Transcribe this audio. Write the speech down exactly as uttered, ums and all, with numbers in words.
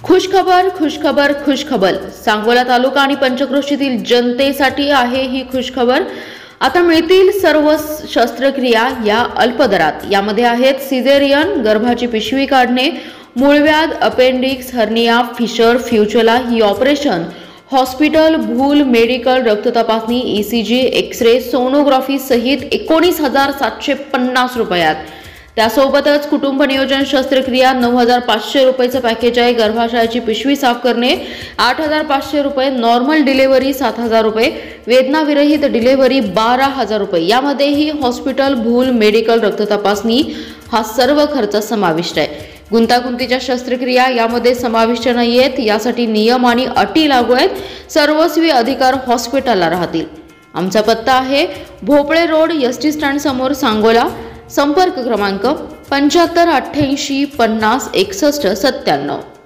खुशखबर खुशखबर खुशखबर सांगोला तालुका आणि पंचक्रोशीतील जनतेसाठी आहे ही खुशखबर। आता मिळतील सर्व शस्त्रक्रिया या अल्पदरात। यामध्ये आहेत सिझेरियन, गर्भाची पिशवी काढणे, मूळव्याध, अपेंडिक्स, हर्निया, फिशर, फ्युचुला ही ऑपरेशन, हॉस्पिटल, भूल, मेडिकल, रक्त तपासणी, ईसीजी, एक्सरे, सोनोग्राफी सहित एकोणीस हजार सातशे पन्नास रुपयात। त्यासोबतच कुटुंब नियोजन शस्त्रक्रिया नऊ हजार पाचशे रुपयाचं पॅकेज आहे। गर्भाशयाची पिशवी साफ करणे आठ हजार पाचशे रुपये, नॉर्मल डिलिव्हरी सात हजार रुपये, वेदनाविरहित डिलिव्हरी बारा हजार रुपये। यामध्येही हॉस्पिटल, भूल, मेडिकल, रक्त तपासणी हा सर्व खर्च समाविष्ट आहे। गुंतागुंतीच्या शस्त्रक्रिया यामध्ये समाविष्ट नाहीयेत। यासाठी नियम आणि अटी लागू आहेत। सर्वस्वी अधिकार हॉस्पिटलला राहतील। आमचा पत्ता आहे भोपळे रोड, एसटी स्टँड समोर, सांगोला। संपर्क क्रमांक पंच्याहत्तर अठ्ठ्याऐंशी पन्नास एकसष्ट सत्त्याण्णव।